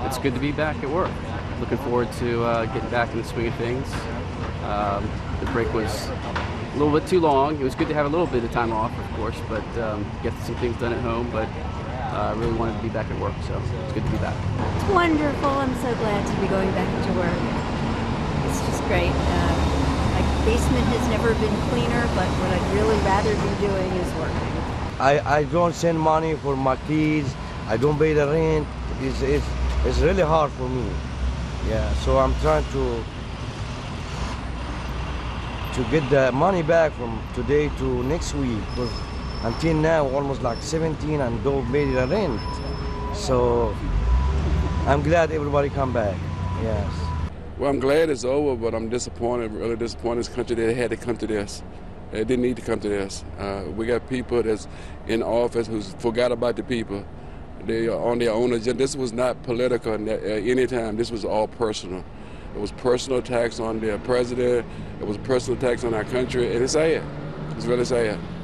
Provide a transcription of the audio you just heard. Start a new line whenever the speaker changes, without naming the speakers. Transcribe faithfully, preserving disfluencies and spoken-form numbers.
it's good to be back at work. Looking forward to uh, getting back in the swing of things. Um, the break was a little bit too long. It was good to have a little bit of time off, of course, but um, get some things done at home. But I uh, really wanted to be back at work, so it's good to be back.
It's wonderful. I'm so glad to be going back to work. It's just great. Uh, my basement has never been cleaner, but what I'd really rather be doing is working.
I, I don't send money for my kids. I don't pay the rent. It's, it's, it's really hard for me. Yeah, so I'm trying to to get the money back from today to next week, because until now almost like seventeen and don't pay the rent. So I'm glad everybody come back. Yes.
Well, I'm glad it's over, but I'm disappointed, really disappointed this country that had to come to this. They didn't need to come to this. Uh, we got people that's in office who forgot about the people. They are on their own agenda. This was not political at any time. This was all personal. It was personal attacks on their president. It was personal attacks on our country, and it's sad. It's really sad.